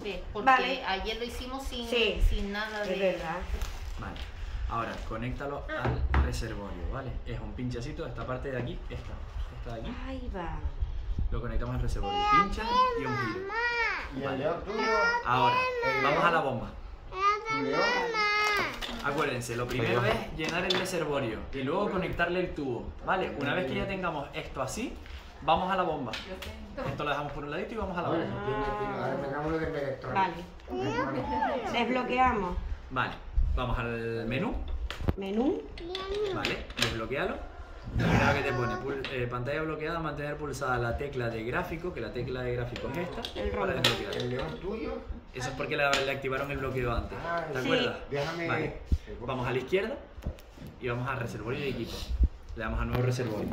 sirve, porque Vale. ayer lo hicimos sin, Sí, sin nada de... es verdad. Vale. Ahora, conéctalo al reservorio, ¿vale? Es un pinchacito, esta parte de aquí, esta de aquí. Ahí va. Lo conectamos al reservorio. Pincha y un giro. ¿Y el león tuyo? Ahora, vamos a la bomba. ¿Un león? Acuérdense, lo primero es llenar el reservorio y luego conectarle el tubo, ¿vale? Una vez que ya tengamos esto así, vamos a la bomba. Esto lo dejamos por un ladito y vamos a la bomba. Ahora vengámonos de electrónico. Vale. Desbloqueamos. Vale, vamos al menú, Menú. ¿vale? Desbloquealo. Y mira que te pone pantalla bloqueada, mantener pulsada la tecla de gráfico, que la tecla de gráfico es esta, El para rombo. desbloquear. ¿El león tuyo? Eso es porque le activaron el bloqueo antes, ¿te Sí. acuerdas? Déjame... Vale, vamos a la izquierda y vamos a reservorio de equipo. Le damos a nuevo reservorio.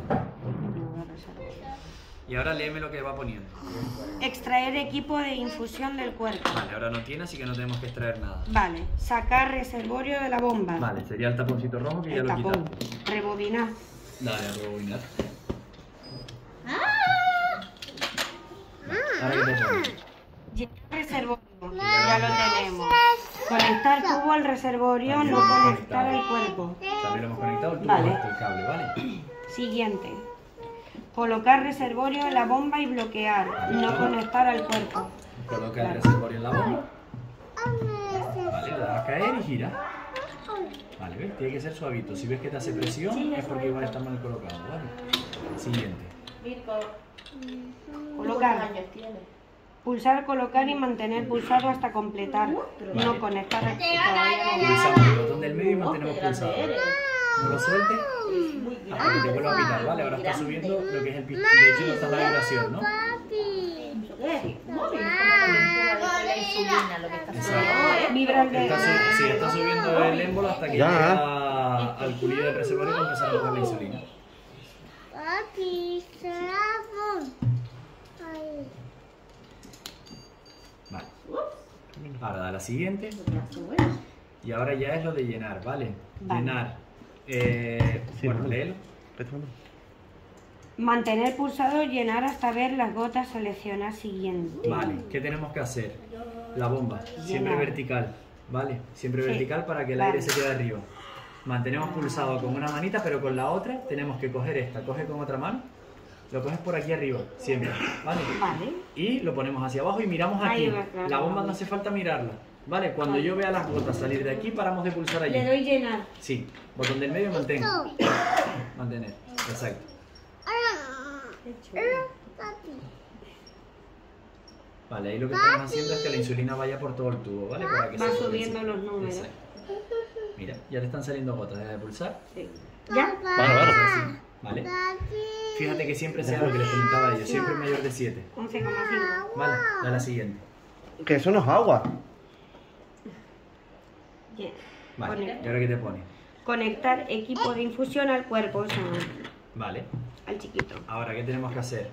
Y ahora léeme lo que va poniendo. Extraer equipo de infusión del cuerpo. Vale, ahora no tiene, así que no tenemos que extraer nada. Vale. Sacar reservorio de la bomba. Vale, sería el taponcito rojo que ya El lo tapón. quitaste. Rebobinar. Dale, a rebobinar. Ahora que te pone. Llenar reservorio. Ya lo tenemos. Conectar tubo al reservorio, También no lo hemos conectar al conectado. cuerpo. También lo hemos conectado el tubo Vale. el cable, ¿vale? Siguiente. Colocar reservorio en la bomba y bloquear. No conectar al cuerpo. Coloca el reservorio en la bomba. Vale, le das a caer y gira. Vale, ¿ves? Tiene que ser suavito. Si ves que te hace presión, es porque igual está mal colocado, ¿vale? Siguiente. Colocar. Pulsar, colocar y mantener pulsado hasta completar. No conectar al todavía no. Pulsamos el botón del medio y mantenemos pulsado. No lo sueltes hasta que te vuelva a pitar, ¿vale? Ahora está subiendo lo que es el pito. De hecho, no está la vibración, ¿no? La insulina, lo que está Exacto. haciendo. Vibra el dedo. Sí, está subiendo el émbolo hasta que Ya. llega al culillo del reservorio y empezar a coger la insulina. Vale. Ahora da la siguiente. Y ahora ya es lo de llenar, ¿vale? Vale. Llenar. Bueno, léelo. Mantener pulsado, llenar hasta ver las gotas, seleccionar siguiente. Vale, ¿qué tenemos que hacer? La bomba, siempre Llenar. vertical, ¿vale? Siempre Sí. vertical para que el Vale. aire se quede arriba. Mantenemos pulsado con una manita, pero con la otra tenemos que coger esta. Coge con otra mano, lo coges por aquí arriba, siempre, ¿vale? Vale. Y lo ponemos hacia abajo y miramos Ahí aquí. va, claro. La bomba no hace falta mirarla, ¿vale? Cuando yo vea las gotas salir de aquí, paramos de pulsar allí. Le doy llenar. Sí, botón del medio, mantén. Mantener, exacto. Vale, ahí lo que estamos haciendo es que la insulina vaya por todo el tubo, ¿vale? Para que Va se subiendo potencie. los números. Exacto. Mira, ya le están saliendo gotas, deja de pulsar. Sí. ¿Ya? Así, ¿vale? Fíjate que siempre sea lo que les comentaba a ellos, siempre mayor de 7. 11,5. Vale, da la siguiente. Que eso no es agua. Bien. Vale, Conectar. ¿y ahora qué te pone? Conectar equipo de infusión al cuerpo, o sea, Vale, al chiquito. ahora ¿qué tenemos que hacer?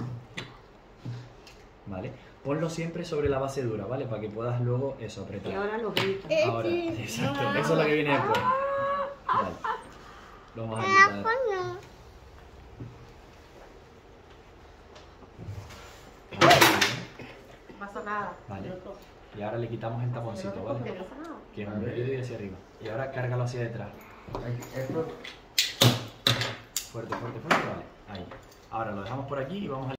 Vale, ponlo siempre sobre la base dura, ¿vale? Para que puedas luego eso, Y apretar. ahora los gritos. Ahora, exacto, eso es lo que viene después. Vale, lo vamos a quitar. No pasa nada. Vale, y ahora le quitamos el taponcito, ¿vale? Que es un dedito y hacia arriba. Y ahora cárgalo hacia detrás. Esto... Fuerte, fuerte, fuerte, vale. Ahí. Ahora lo dejamos por aquí y vamos a